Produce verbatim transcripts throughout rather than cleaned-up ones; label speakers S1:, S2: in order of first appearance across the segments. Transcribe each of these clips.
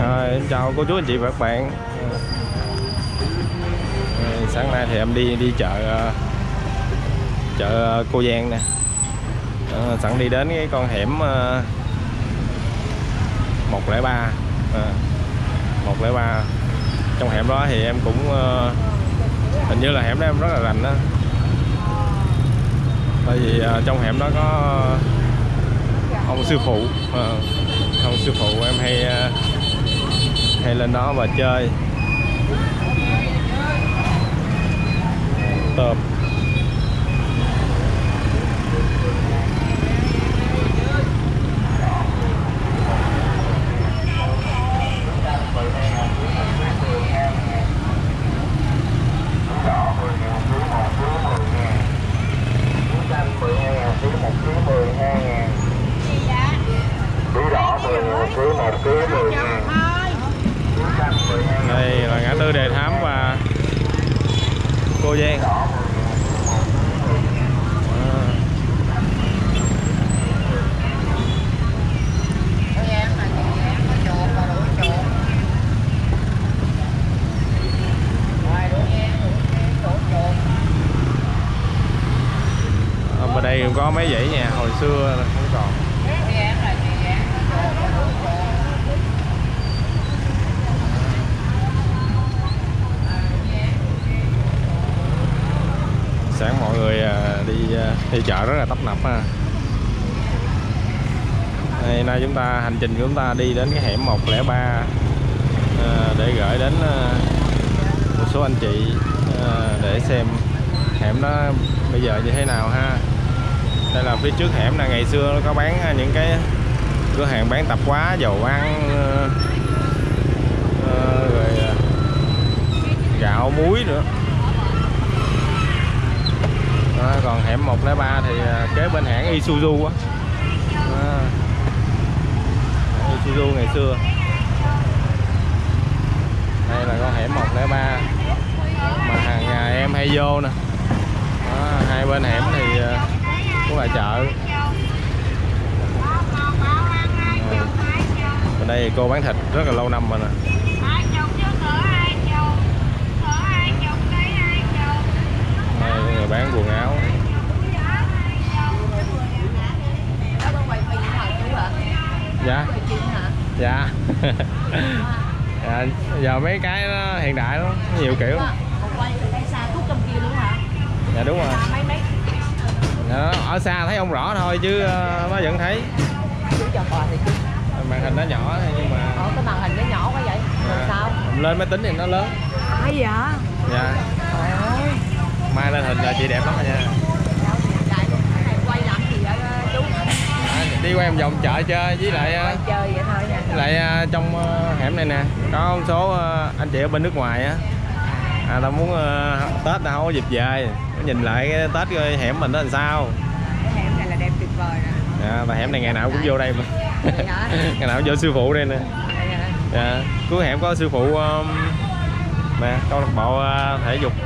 S1: À, em chào cô chú anh chị và các bạn. À, sáng nay thì em đi đi chợ chợ Cô Giang nè. À, sẵn đi đến cái con hẻm một không ba. À, một không ba. Trong hẻm đó thì em cũng hình như là hẻm đó em rất là rành đó. Tại vì trong hẻm đó có ông sư phụ. À, ông sư phụ em hay hay lên đó và chơi tôm. Đây là ngã tư Đề Thám và Cô Giang. À. Ở đây cũng có mấy dãy nhà hồi xưa không còn. Sáng mọi người đi đi chợ rất là tấp nập ha. Đây, nay chúng ta hành trình của chúng ta đi đến cái hẻm một không ba để gửi đến một số anh chị để xem hẻm đó bây giờ như thế nào ha. Đây là phía trước hẻm là ngày xưa nó có bán những cái cửa hàng bán tạp hóa, dầu ăn, rồi gạo, muối nữa. Đó, còn hẻm một không ba thì kế bên hãng Isuzu á. Đó. Isuzu ngày xưa. Đây là con hẻm một không ba mà hàng ngày em hay vô nè. Đó, hai bên hẻm thì cũng là chợ. Ở đây cô bán thịt rất là lâu năm rồi nè. Đây, người bán quần áo. Dạ. Dạ. Dạ. Giờ mấy cái nó hiện đại lắm, nhiều kiểu. Dạ đúng rồi. Dạ, ở xa thấy không rõ thôi chứ nó vẫn thấy. Màn hình nó nhỏ nhưng mà.
S2: Ồ, cái màn hình nó nhỏ quá vậy.
S1: Dạ.
S2: Sao?
S1: Lên máy tính thì nó lớn.
S2: Ai vậy?
S1: Dạ.
S2: Trời ơi.
S1: Mai lên hình là chị đẹp lắm rồi nha.
S2: Quay làm gì vậy chú?
S1: À, đi qua em vòng chợ chơi với lại
S2: quay chơi vậy thôi nha.
S1: Với lại trong hẻm này nè có một số anh chị ở bên nước ngoài á, à, tao muốn uh, Tết tao không có dịp về, nhìn lại cái Tết coi hẻm mình đó làm sao.
S2: Cái hẻm này là đẹp tuyệt vời nè.
S1: Dạ, và hẻm này ngày nào cũng vô đây mà. Ngày nào cũng vô sư phụ đây nè. Dạ, cuối hẻm có sư phụ um, nè, câu lạc bộ uh, thể dục.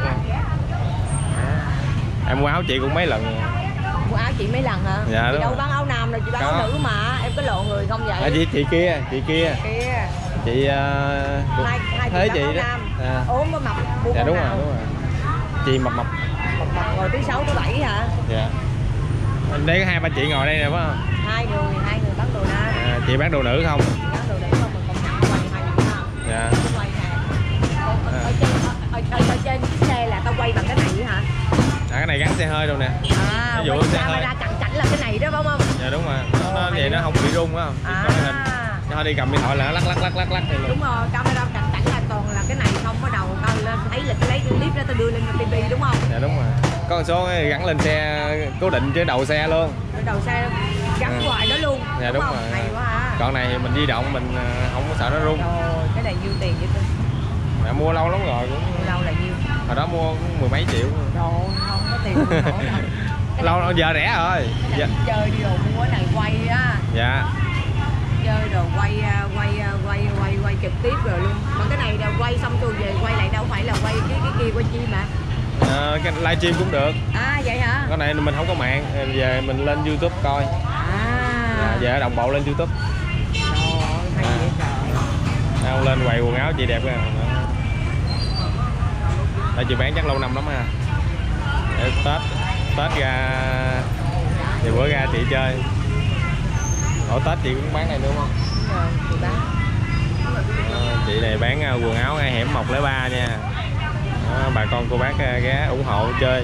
S1: Em mua áo chị cũng mấy lần.
S2: Mua áo chị mấy lần hả?
S1: Dạ,
S2: chị đâu
S1: rồi.
S2: bán áo nam đâu, chị bán có. Áo nữ mà. Em có lộ người không vậy?
S1: À, chị chị kia, chị kia.
S2: Kia.
S1: Chị uh,
S2: hai, hai
S1: thế chị đó.
S2: À. Ốm mới mập.
S1: Dạ đúng
S2: nào?
S1: rồi, đúng rồi. Chị mập mập.
S2: Mập mập ngồi thứ sáu thứ bảy hả?
S1: Dạ. Đây có hai ba chị ngồi đây nè phải không?
S2: Hai người, hai người bán đồ nam.
S1: À, chị bán đồ nữ không?
S2: Bán đồ nữ không, mình còn nhận quay hai người nào.
S1: Dạ.
S2: Quay hàng. Ở, ở, trên, ở, ở, ở trên chiếc xe là tao quay bằng cái này hả?
S1: À, cái này gắn xe hơi đâu nè.
S2: À, quay camera cận cảnh là cái này đó phải không?
S1: Dạ đúng rồi. Nó, nó vậy nó không bị rung á.
S2: À.
S1: Nó đi cầm điện thoại là nó lắc lắc lắc lắc lắc này luôn.
S2: Đúng rồi, camera cận cảnh là toàn là cái này không, bắt đầu tao lên thấy là cái lấy clip ra tao đưa lên ti vi đúng không?
S1: Dạ đúng rồi. Có một số gắn lên xe cố định trên đầu xe luôn.
S2: Trên đầu xe gắn hoài đó luôn.
S1: Dạ đúng, đúng rồi.
S2: Hay quá ha.
S1: Còn này thì mình di động mình không có sợ nó rung.
S2: Rồi, cái này nhiêu tiền vậy tôi?
S1: Mẹ mua lâu lắm rồi cũng.
S2: Lâu là nhiêu?
S1: Hồi đó mua cũng mười mấy triệu.
S2: Đồ không có tiền mua nổi đâu.
S1: Lâu lâu giờ rẻ rồi.
S2: Dạ. Chơi đi đồ mua cái này quay á.
S1: Dạ.
S2: Chơi đồ quay quay quay quay quay trực tiếp rồi luôn. Mà cái này là quay xong rồi về quay lại đâu phải là quay cái cái kia quay chi mà.
S1: À, cái livestream cũng được.
S2: À vậy hả?
S1: Cái này mình không có mạng, về mình lên YouTube coi.
S2: À.
S1: Dạ, về đồng bộ lên YouTube.
S2: Trời ơi, hay vậy trời.
S1: Không lên quầy quần áo chị đẹp kìa. Đây chị bán chắc lâu năm lắm ha. Để Tết Tết ra thì bữa ra chị chơi. Ở Tết chị cũng bán này đúng không?
S2: Rồi, chị bán.
S1: À, chị này bán quần áo ngay hẻm một lẻ ba nha. À, bà con cô bác ghé ủng hộ chơi.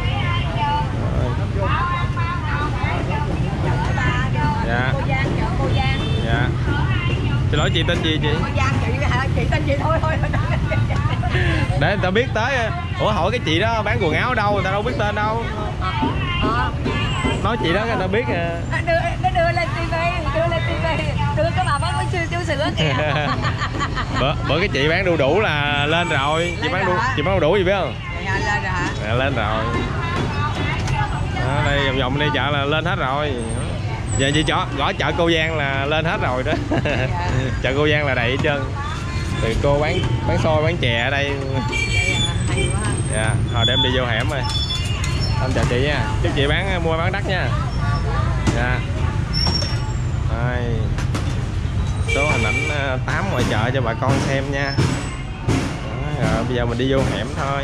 S1: Dạ.
S2: Cô Giang, chợ cô Giang.
S1: Dạ. Xin lỗi chị tên gì chị?
S2: Cô Giang chị hả? Chị tên gì thôi thôi.
S1: Để người ta biết tới. Ủa hỏi cái chị đó bán quần áo ở đâu, người ta đâu biết tên đâu.
S2: Ờ.
S1: Nói chị đó người ta biết à.
S2: Nó đưa, nó đưa lên tivi, đưa lên tivi, đưa cái bà bán bánh siêu siêu sữa kìa.
S1: bữa, bữa cái chị bán đu đủ là lên rồi. Chị
S2: lên
S1: bán đu,
S2: rồi
S1: chị bán đu đủ gì biết không?
S2: Dạ, lên rồi hả?
S1: À, lên rồi. Đó, đây vòng vòng đây chợ là lên hết rồi. Giờ chị chó gõ chợ Cô Giang là lên hết rồi đó.
S2: Dạ.
S1: Chợ Cô Giang là đầy hết trơn. Thì cô bán bán xôi bán chè ở đây.
S2: Hay quá.
S1: Dạ, hồi đem đi vô hẻm rồi. Anh chào chị nha. Chúc chị bán mua bán đắt nha. Dạ. Đây. Số hình ảnh tám ngoài chợ cho bà con xem nha. Đó, rồi bây giờ mình đi vô hẻm thôi.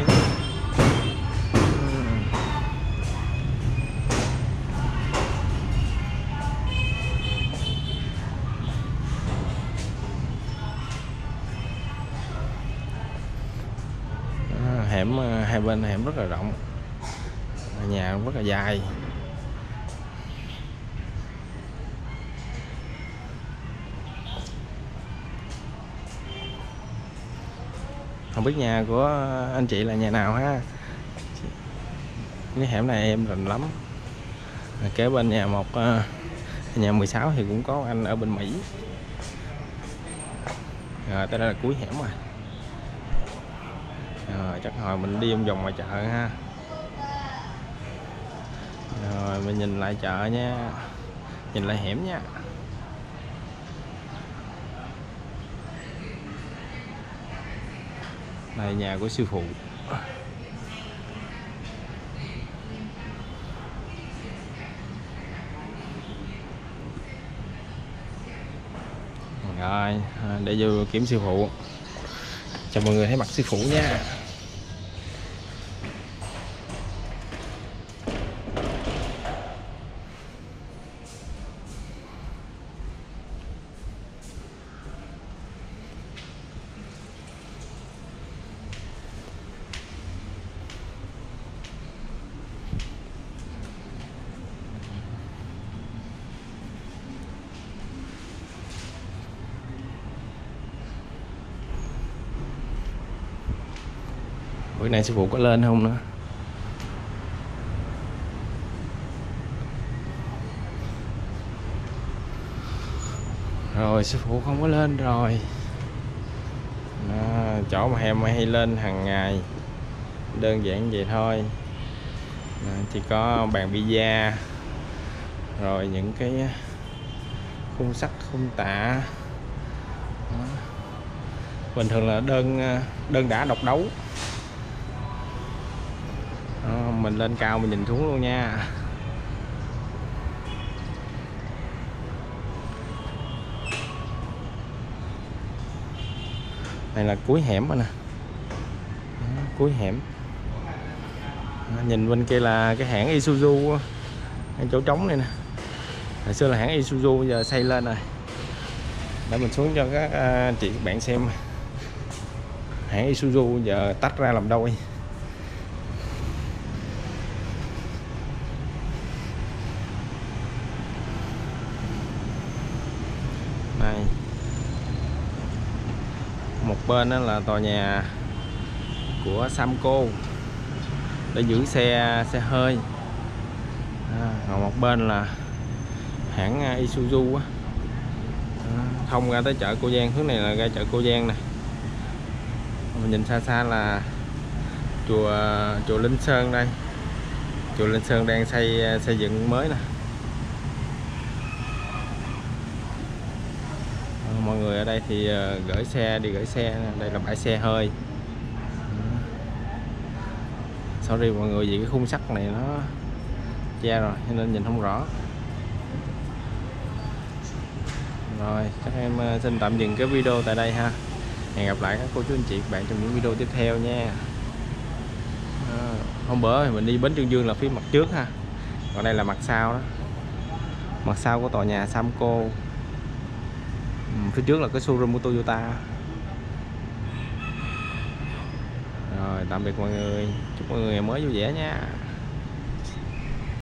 S1: Hẻm hai bên hẻm rất là rộng, nhà rất là dài. Không biết nhà của anh chị là nhà nào ha. Cái hẻm này em rành lắm. Kế bên nhà một nhà mười sáu thì cũng có anh ở bên Mỹ. Rồi tới đây là cuối hẻm rồi. Rồi chắc hồi mình đi vòng vòng ngoài chợ ha. Rồi mình nhìn lại chợ nha. Nhìn lại hẻm nha. Đây nhà của sư phụ. Rồi để vô kiểm sư phụ cho mọi người thấy mặt sư phụ nha. Bữa nay sư phụ có lên không nữa. Rồi sư phụ không có lên rồi. Đó, chỗ mà em hay lên hàng ngày, đơn giản vậy thôi. Đó, chỉ có bàn pizza, rồi những cái khung sắt khung tạ. Đó. Bình thường là đơn đơn đã độc đấu. Đó, mình lên cao mình nhìn xuống luôn nha. Đây là cuối hẻm rồi nè. Đó, cuối hẻm. Đó, nhìn bên kia là cái hãng Isuzu, cái chỗ trống này nè. Hồi xưa là hãng Isuzu, giờ xây lên rồi. Để mình xuống cho các uh, chị các bạn xem. Hãng Isuzu giờ tách ra làm đôi. Đây. Một bên đó là tòa nhà của Samco để giữ xe xe hơi. À, còn một bên là hãng Isuzu á. À, thông ra tới chợ Cô Giang, hướng này là ra chợ Cô Giang nè. Mình nhìn xa xa là chùa chùa Linh Sơn đây. Chùa Linh Sơn đang xây xây dựng mới nè. À, mọi người ở đây thì gửi xe đi gửi xe, đây là bãi xe hơi. Sorry mọi người vì cái khung sắt này nó che rồi cho nên nhìn không rõ. Rồi chắc em xin tạm dừng cái video tại đây ha. Hẹn gặp lại các cô chú anh chị các bạn trong những video tiếp theo nha. À, hôm bữa thì mình đi bến Trương Dương là phía mặt trước ha, còn đây là mặt sau đó, mặt sau của tòa nhà Samco. Ừ, phía trước là cái showroom của Toyota. Rồi tạm biệt mọi người, chúc mọi người ngày mới vui vẻ nha.